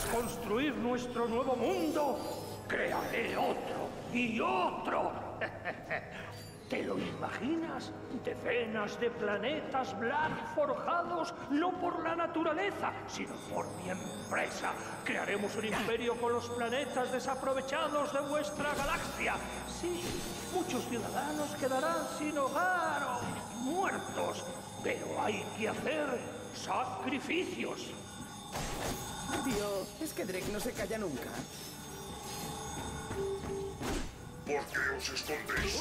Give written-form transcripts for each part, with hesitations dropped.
construir nuestro nuevo mundo, crearé otro y otro. ¿Te lo imaginas? Decenas de planetas Black forjados no por la naturaleza, sino por mi empresa. Crearemos un imperio con los planetas desaprovechados de vuestra galaxia. Sí, muchos ciudadanos quedarán sin hogar o muertos, pero hay que hacer sacrificios. Tío, es que Drake no se calla nunca. ¿Por qué os escondéis?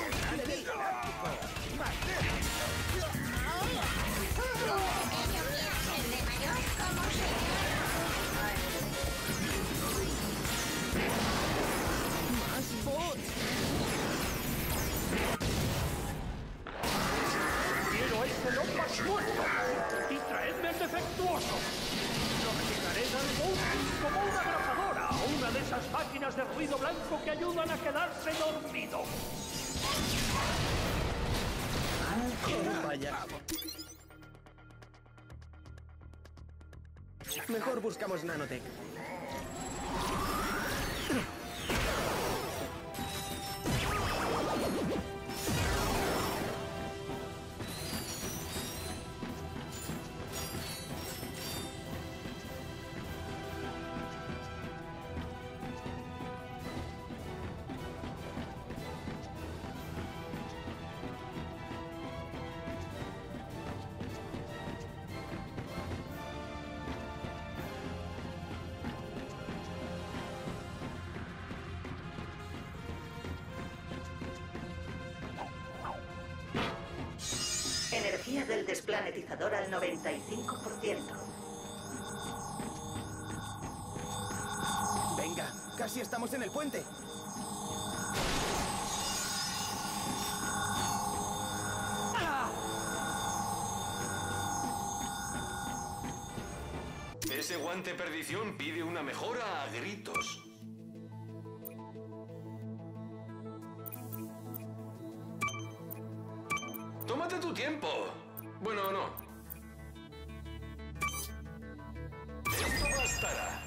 ¡Más bots! Quiero ese Lombax muerto y traedme el defectuoso. Lo quitaré al boot como una grafadora o una de esas máquinas de ruido blanco que ayudan a quedarse dormido. Vaya. Mejor buscamos Nanotech. Energía del desplanetizador al 95%. Venga, casi estamos en el puente. Ese guante perdición pide una mejora a gritos. ¡Tómate tu tiempo! Bueno, no. Esto bastará.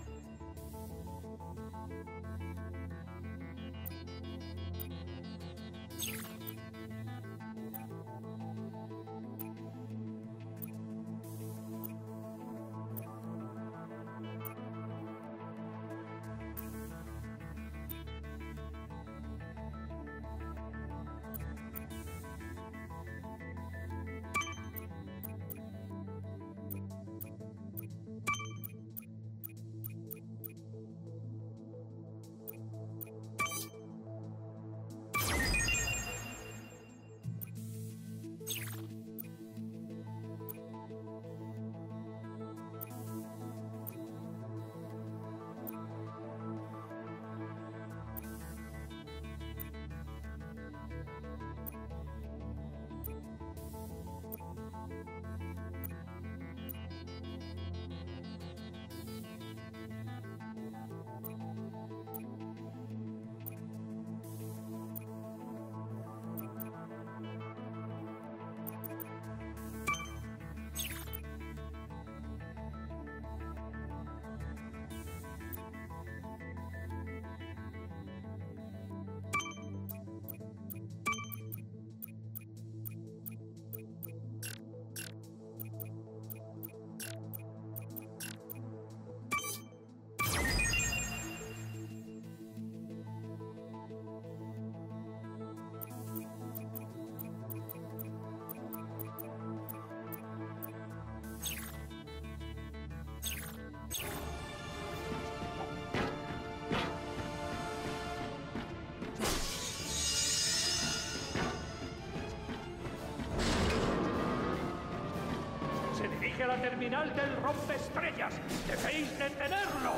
A la terminal del rompeestrellas. ¡Debéis detenerlo!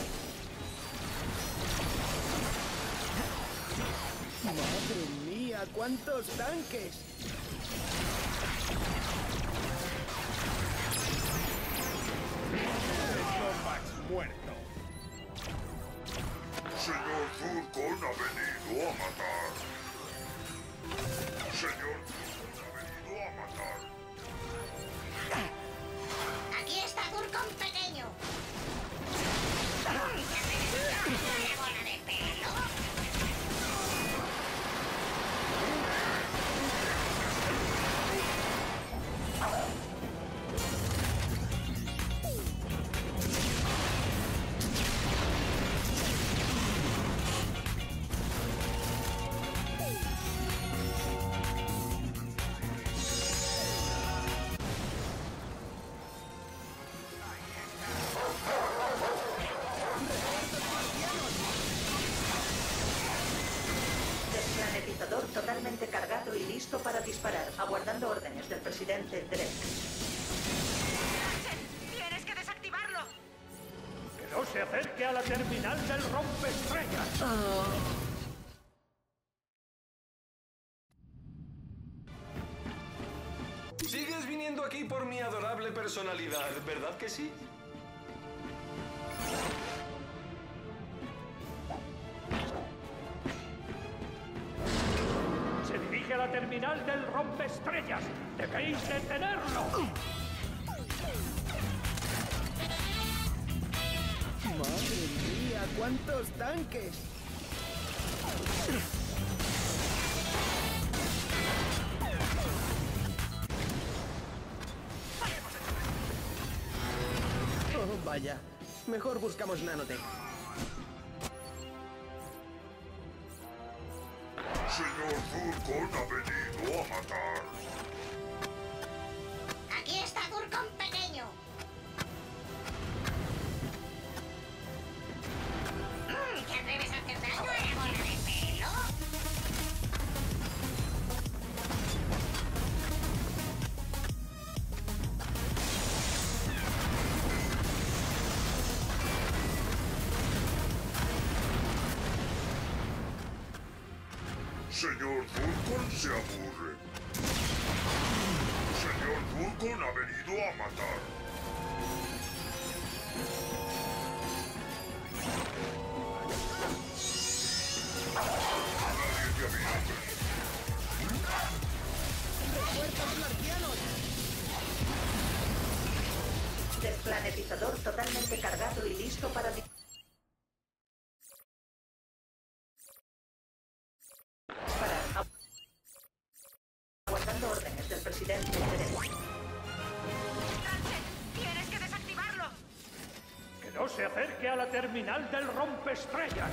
¡Madre mía! ¡Cuántos tanques! Lombax muerto. Señor Zurkon ha venido a matar. Señor Zurkon ha venido a matar. Aquí está Zurkon pequeño. disparar, aguardando órdenes del presidente Drake. ¡Tienes que desactivarlo! Que no se acerque a la terminal del rompeestrellas. Sigues viniendo aquí por mi adorable personalidad, ¿verdad que sí? Se dirige a la terminal del rompeestrellas. ¡Debéis detenerlo! ¡Madre mía! ¡Cuántos tanques! Oh, vaya. Mejor buscamos nanotech. Señor Vulcan ha venido a matar. ¡Aquí está Durcon pequeño! ¿Te atreves a hacer daño a la bola de pelo? Señor Vulcan se aburre. Señor Vulcan ha venido a matar. Nadie te avisa. ¡Refuerzos marcianos! Desplanetizador totalmente cargado y listo para disparar, aguardando órdenes del presidente Drake. ¡Tienes que desactivarlo! Que no se acerque a la terminal del rompeestrellas.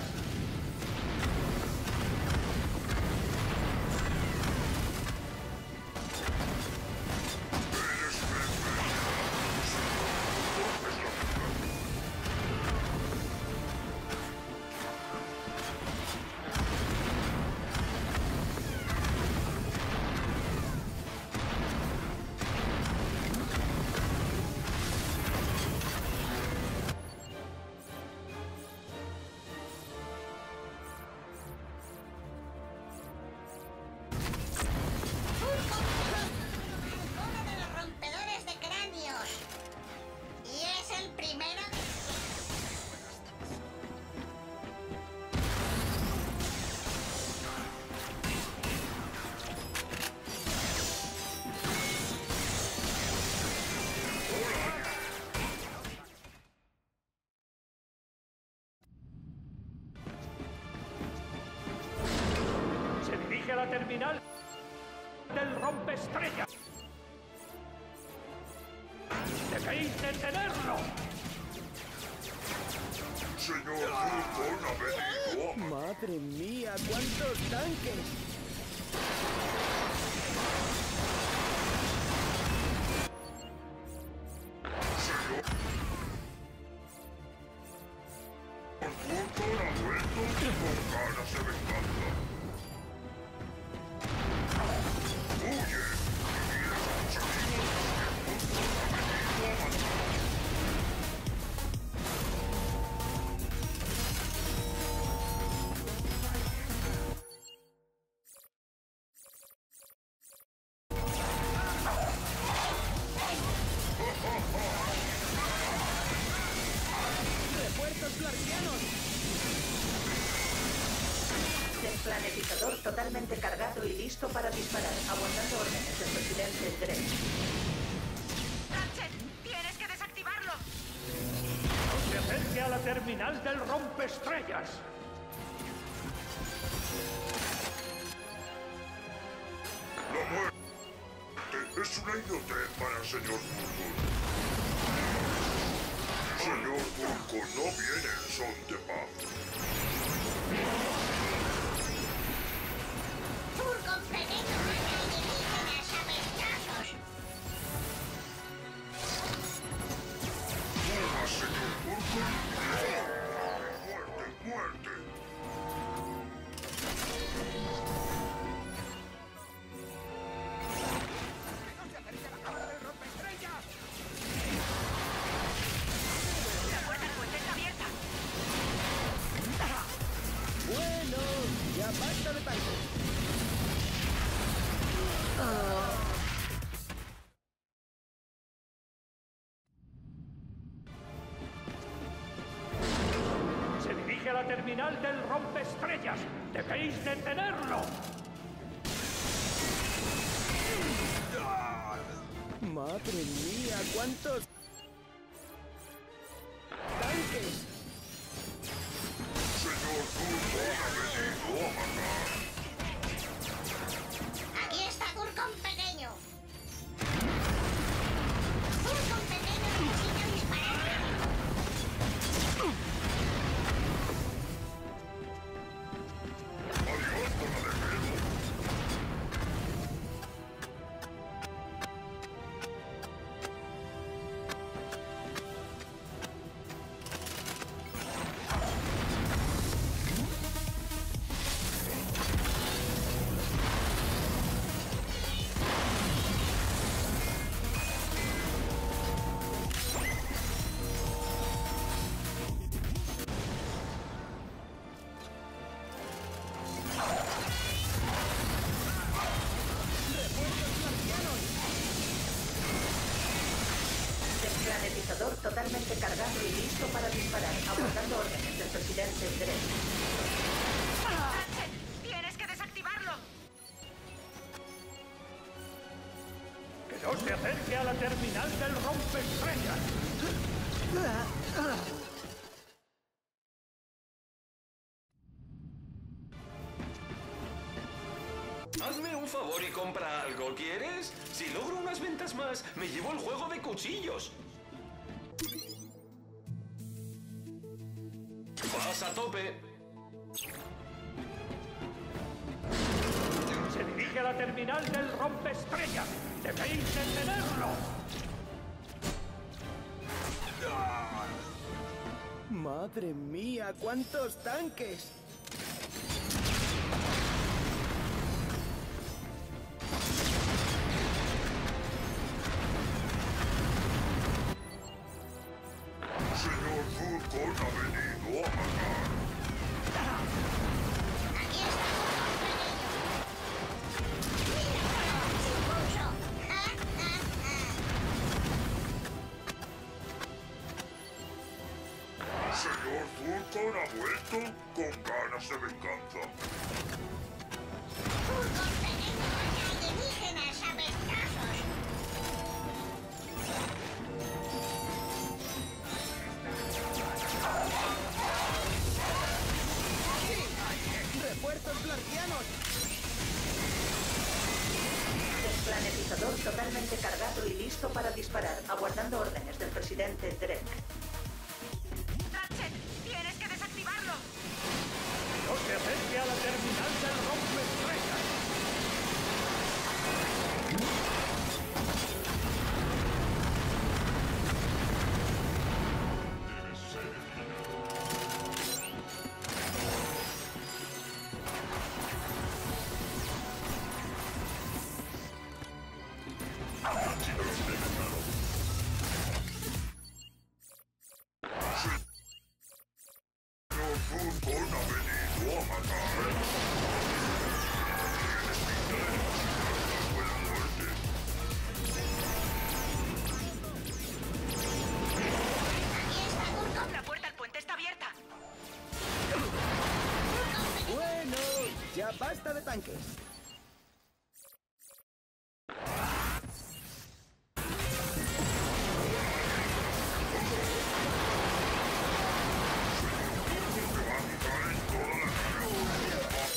Eres perfecto. Es la verdad. Uno de los rompedores de cráneos. Y es el primero de... Se dirige a la terminal del rompeestrellas. ¡Debéis detenerlo! Señor Vulcan ha venido a matar. ¡Madre mía! ¡Cuántos tanques! Señor Vulcan ha vuelto con ganas de venganza. ¡Huye! Y mira a tus amigos que Vulcan ha venido a matar. ¡Refuerzos marcianos! Desplanetizador totalmente cargado y listo para disparar, aguardando órdenes del presidente Drake. ¡Tienes que desactivarlo! No se acerque a la terminal del rompeestrellas. La muerte es una idiotez para el señor Vulcan. Señor Vulcan no viene en son de paz. Durcon pequeño mata alienígenas apestosos. ¡Muera, señor Vulcan! ¡Muerte, muerte! basta de tanques. Se dirige a la terminal del rompeestrellas. ¡Debéis detenerlo! Madre mía, ¿cuántos tanques? Señor Fulton ha venido a matar. Aquí está Gurkon pequeño. Gurkon pequeño necesita disparar. Adiós con la de Pedro. Desplanetizador totalmente cargado y listo para disparar, aguardando órdenes del presidente Dredd. ¡Tienes que desactivarlo! ¡Que no se acerque a la terminal del rompeestrellas! Hazme un favor y compra algo, ¿quieres? Si logro unas ventas más, me llevo el juego de cuchillos. Vas a tope. Se dirige a la terminal del rompeestrellas. ¡Debéis detenerlo! Madre mía, ¿cuántos tanques? Señor Fulton ha venido a matar. Aquí está Gurkon pequeño. ¡Mira! ¡Sin pulso! Señor Fulton ha vuelto con ganas de venganza. Gurkon pequeño mata alienígenas a ventazos. ¡Refuerzos plartianos! Desplanetizador totalmente cargado y listo para disparar, aguardando órdenes del presidente Dredd. ¡Ratchet! ¡Tienes que desactivarlo! ¡No se acerque a la terminal del rompeestrellas! Señor Fulton ha venido a matar. Buena muerte. Aquí está Gurkon. ¡La puerta al puente está abierta! Bueno, ya basta de tanques. Me va a quitar en toda la cara.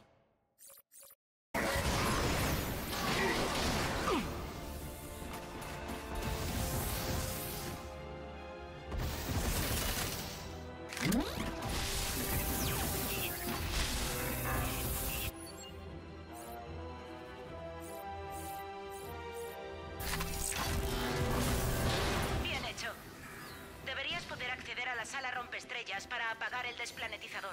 Bien hecho. Deberías poder acceder a la sala rompeestrellas para apagar el desplanetizador.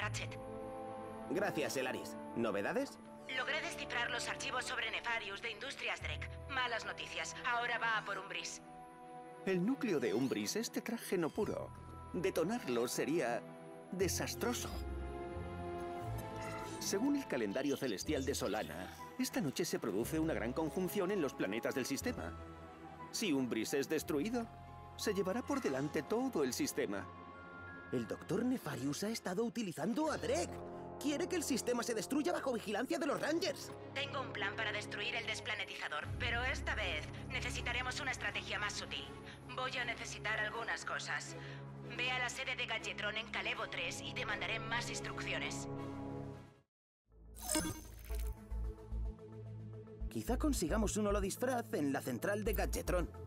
Ratchet. Gracias, Elaris. ¿Novedades? Logré descifrar los archivos sobre Nefarius de Industrias Drek. Malas noticias. Ahora va a por Umbris. El núcleo de Umbris es tetrágeno puro. Detonarlo sería desastroso. Según el calendario celestial de Solana, esta noche se produce una gran conjunción en los planetas del sistema. Si Umbris es destruido, se llevará por delante todo el sistema. El Dr. Nefarius ha estado utilizando a Drek. Quiere que el sistema se destruya bajo vigilancia de los Rangers. Tengo un plan para destruir el desplanetizador, pero esta vez necesitaremos una estrategia más sutil. Voy a necesitar algunas cosas. Ve a la sede de Gadgetron en Calevo 3 y te mandaré más instrucciones. Quizá consigamos un holodisfraz en la central de Gadgetron.